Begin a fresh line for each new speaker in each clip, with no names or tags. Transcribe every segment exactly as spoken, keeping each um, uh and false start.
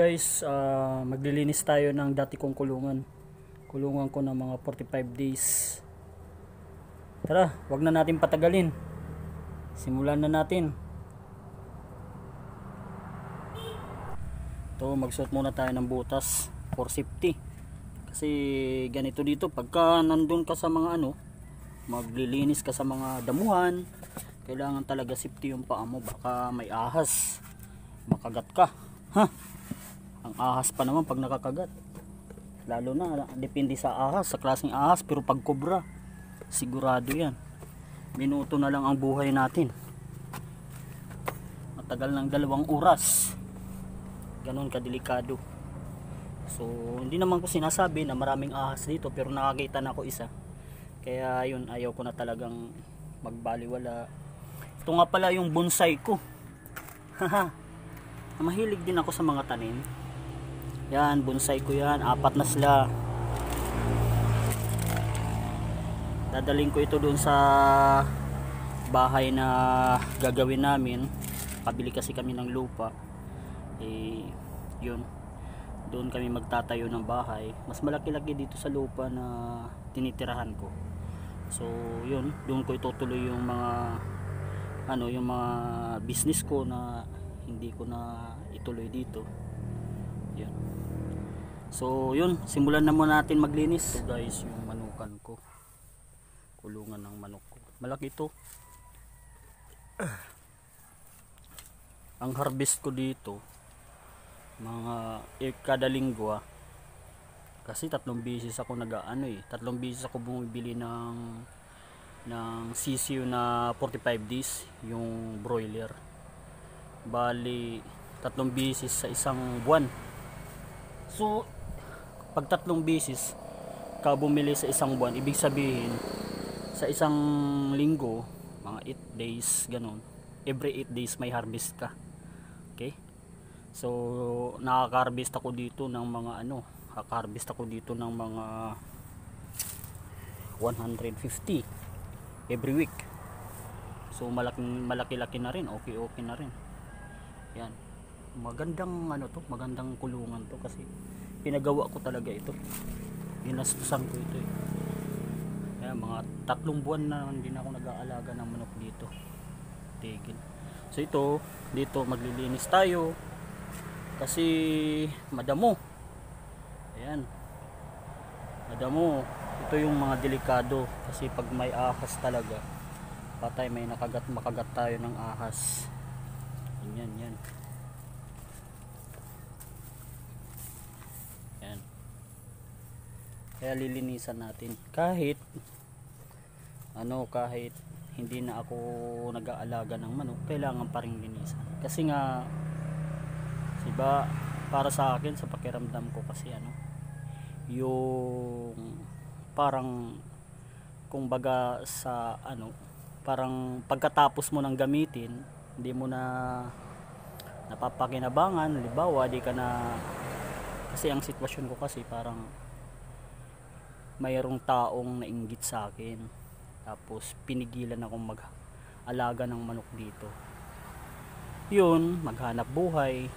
guys, uh, maglilinis tayo ng dati kong kulungan. Kulungan ko ng mga forty-five days. Tara, wag na natin patagalin. Simulan na natin. Ito, magsuot muna tayo ng butas for safety. Kasi ganito dito, pagka nandun ka sa mga ano, maglilinis ka sa mga damuhan, kailangan talaga safety yung paa mo. Baka may ahas, makagat ka. Ha? Ang ahas pa naman pag nakakagat. Lalo na, depende sa ahas, sa klaseng ahas. Pero pag kobra, sigurado yan. Minuto na lang ang buhay natin. Matagal ng dalawang oras. Ganon kadelikado. So, hindi naman ko sinasabi na maraming ahas dito, pero nakakita na ako isa. Kaya yun, ayaw ko na talagang magbaliwala. Ito nga pala yung bonsai ko. Haha. Mahilig din ako sa mga tanim. Yan, bonsai ko yan. Apat na sila. Dadaling ko ito doon sa bahay na gagawin namin. Pabili kasi kami ng lupa. Eh, yun. Doon kami magtatayo ng bahay. Mas malaki-laki dito sa lupa na tinitirahan ko. So, yun. Doon ko itutuloy yung mga ano, yung mga business ko na hindi ko na ituloy dito. Yun. So, yun. Simulan na muna natin maglinis. So, guys, yung manukan ko. Kulungan ng manok ko. Malaki ito. Ang harvest ko dito, mga eh, kada linggo ah. Kasi tatlong beses ako nag-ano eh. Tatlong beses ako bumibili ng ng sisiyo na forty-five days, yung broiler. Bali, tatlong beses sa isang buwan. So, pag tatlong beses ka bumili sa isang buwan, ibig sabihin sa isang linggo, mga eight days, ganun. Every eight days may harvest ka. Okay? So, nakaka-harvest ako dito ng mga ano, nakaka-harvest ako dito ng mga one hundred fifty every week. So, malaking malaki-laki na rin, okay-okay na rin. Yan. Magandang ano to, magandang kulungan to kasi pinagawa ko talaga ito. Ginastusan ko ito eh. Kaya mga tatlong buwan na hindi na ako nag-aalaga ng manok dito. Tigil. So ito, dito maglilinis tayo kasi madamo. Ayan. Madamo. Ito yung mga delikado kasi pag may ahas talaga, patay, may nakagat, makagat tayo ng ahas. Yan, yan. Yan. Kaya lilinisan natin kahit ano, kahit hindi na ako nag-aalaga ng manok, kailangan pa rin linisan kasi nga diba, para sa akin, sa pakiramdam ko kasi ano, yung parang kung baga sa ano, parang pagkatapos mo nang gamitin, hindi mo na napapakinabangan. Halimbawa, di ka na, kasi ang sitwasyon ko kasi parang mayroong taong nainggit sa akin, tapos pinigilan akong mag-alaga ng manok dito. Yun, maghanap buhay.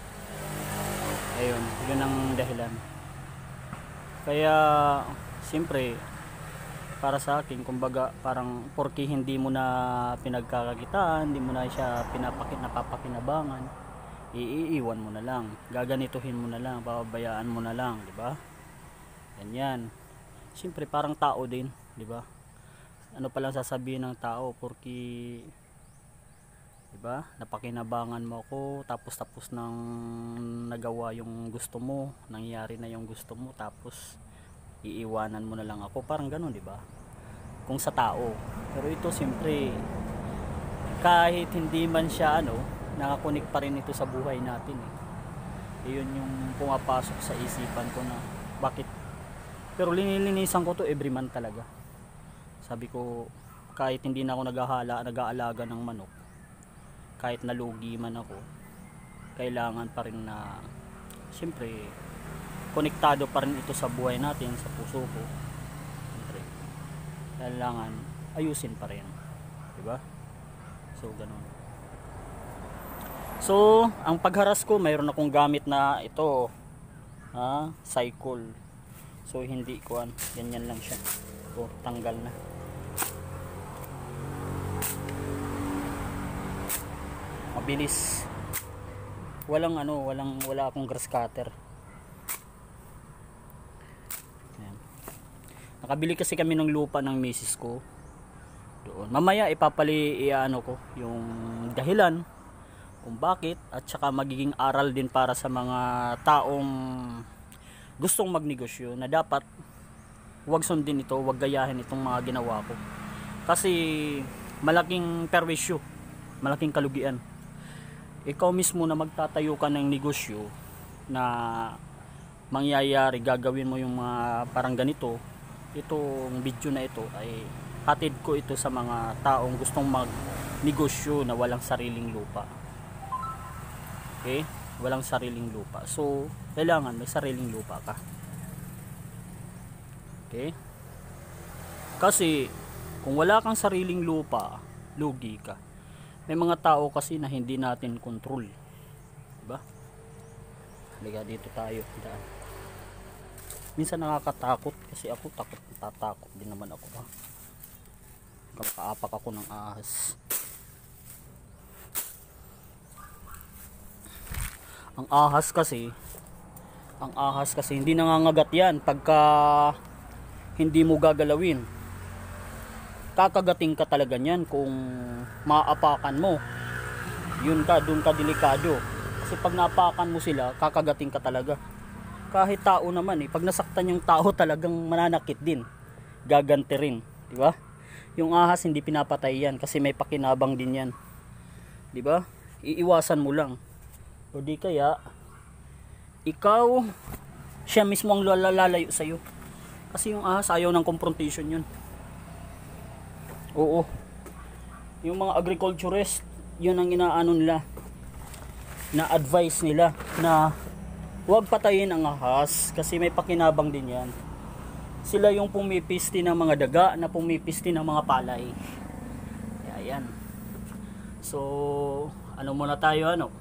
Ayun, yun ang dahilan. Kaya siyempre para sa akin, kumbaga parang porke hindi mo na pinagkakakitaan, hindi mo na siya pinapakin napapakinabangan, iiiwan mo na lang, gaganituhin mo na lang, pababayaan mo na lang, di ba? Ganyan. Siyempre parang tao din, di ba? Ano pa lang sasabihin ng tao porke, di ba? Napakinabangan mo ako, tapos tapos nang nagawa yung gusto mo, nangyari na yung gusto mo, tapos iiwanan mo na lang ako, parang ganoon, di ba? Kung sa tao. Pero ito siyempre kahit hindi man siya ano, nakakunik pa rin ito sa buhay natin eh. Iyon yung pumapasok sa isipan ko na bakit. Pero linilinisan ko to every month talaga. Sabi ko, kahit hindi na ako naghahala, nag-aalaga ng manok, kahit nalugi man ako, kailangan pa rin na siyempre konektado pa rin ito sa buhay natin, sa puso ko. Siyempre kailangan ayusin pa rin, diba? So ganun. So ang pagharas ko, mayroon akong gamit na ito, ha, cycle. So hindi ko an, ganyan lang siya. So tanggal na. Mabilis. Walang ano, walang wala akong grass cutter. Ayan. Nakabili kasi kami ng lupa ng misis ko doon. Mamaya ipapali iano ko yung dahilan kung bakit, at saka magiging aral din para sa mga taong gustong magnegosyo na dapat wag sundin ito, wag gayahin itong mga ginawa ko. Kasi malaking perwisyo, malaking kalugian. Ikaw mismo na magtatayo ka ng negosyo na mangyayari, gagawin mo yung mga parang ganito. Itong video na ito ay hatid ko ito sa mga taong gustong magnegosyo na walang sariling lupa. Okay? Walang sariling lupa. So, kailangan may sariling lupa ka. Okay? Kasi, kung wala kang sariling lupa, lugi ka. May mga tao kasi na hindi natin control. Diba? Halika dito tayo. Daan. Minsan nakakatakot kasi ako takot, tatakot din naman ako. Ha? Kapaapak ako ng ahas. Ang ahas kasi, ang ahas kasi hindi nangangagat yan pagka hindi mo gagalawin. Kakagating ka talaga niyan kung maapakan mo. Yun ka, dun ka delikado. Kasi pag naapakan mo sila, kakagating ka talaga. Kahit tao naman eh, pag nasaktan yung tao talagang mananakit din. Gaganti rin, di ba? Yung ahas hindi pinapatay yan kasi may pakinabang din yan. Di ba? Iiwasan mo lang. O di kaya ikaw siya mismo ang lalalayo sa iyo. Kasi yung ahas ayaw ng confrontation yun. Oo. Yung mga agriculturist, yun ang inaano nila, na advice nila na huwag patayin ang ahas kasi may pakinabang din yan. Sila yung pumipisti ng mga daga, na pumipisti ng mga palay. Kaya yan. So, ano muna tayo ano?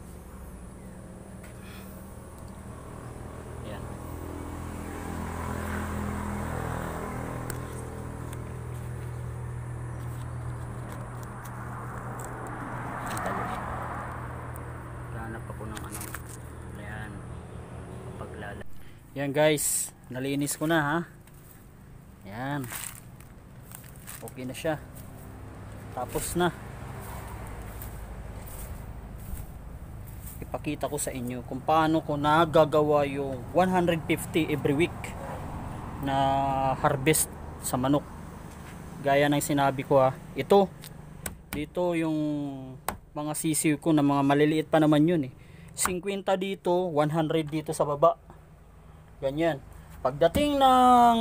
Yan. Hanap ako ng ano. Ayan. Paglala. Yan guys, nalinis ko na ha. Yan. Okay na siya. Tapos na. Ipakita ko sa inyo kung paano ko nagagawa yung one hundred fifty every week na harvest sa manok. Gaya ng sinabi ko ha. Ito. Dito yung mga sisiw ko na mga maliliit pa naman yun eh. fifty dito, one hundred dito sa baba. Ganyan. Pagdating ng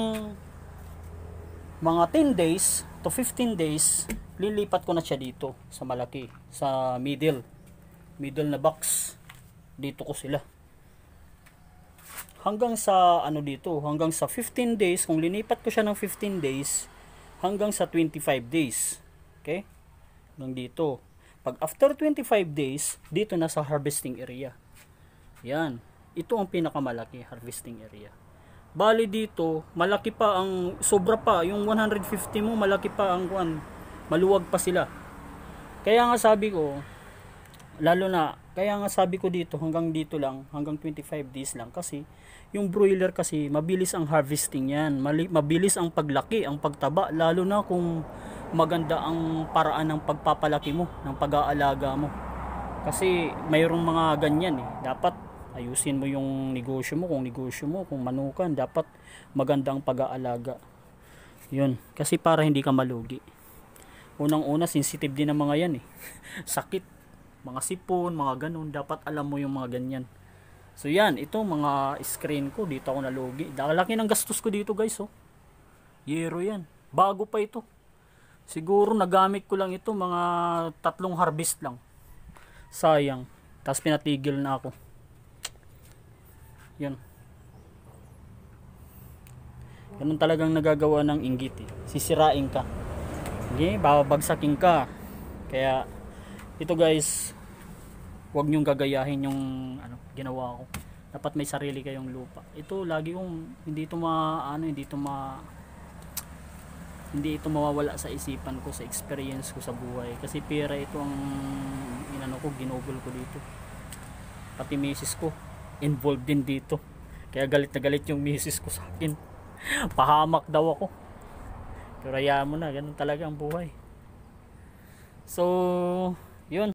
mga ten days to fifteen days, lilipat ko na siya dito sa malaki, sa middle. Middle na box. Dito ko sila. Hanggang sa ano dito, hanggang sa fifteen days, kung linipat ko siya ng fifteen days, hanggang sa twenty-five days. Okay? Hanggang dito. Pag after twenty-five days, dito na sa harvesting area. Yan. Ito ang pinakamalaki harvesting area. Bali dito, malaki pa ang, sobra pa, yung one hundred fifty mo, malaki pa ang kuan, maluwag pa sila. Kaya nga sabi ko, lalo na, kaya nga sabi ko dito, hanggang dito lang, hanggang twenty-five days lang, kasi, yung broiler kasi, mabilis ang harvesting yan, Mali, mabilis ang paglaki, ang pagtaba, lalo na kung maganda ang paraan ng pagpapalaki mo, ng pag-aalaga mo. Kasi, mayroong mga ganyan eh, dapat, ayusin mo yung negosyo mo, kung negosyo mo, kung manukan, dapat magandang pag-aalaga. Yun, kasi para hindi ka malugi. Unang-una, sensitive din ang mga yan eh. Sakit, mga sipon, mga ganun, dapat alam mo yung mga ganyan. So yan, ito mga screen ko, dito ako nalugi. Laki ng gastos ko dito guys, oh. Yero yan, bago pa ito. Siguro nagamit ko lang ito, mga tatlong harvest lang. Sayang, tapos pinatigil na ako. Yun. Ganun talagang nagagawa ng inggit eh. Sisirain ka. Okay, babagsakin ka. Kaya ito guys, Huwag nyong gagayahin yung ano, ginawa ko. Dapat may sarili kayong lupa. Ito lagi kong hindi ito ma ano, hindi ito ma hindi ito mawawala sa isipan ko, sa experience ko sa buhay. Kasi pera ito ang inano ko, ginugol ko dito. Pati misis ko involved din dito. Kaya galit na galit yung misis ko sa akin. Pahamak daw ako. Pero hayaan mo na, ganun talaga ang buhay. So, yun.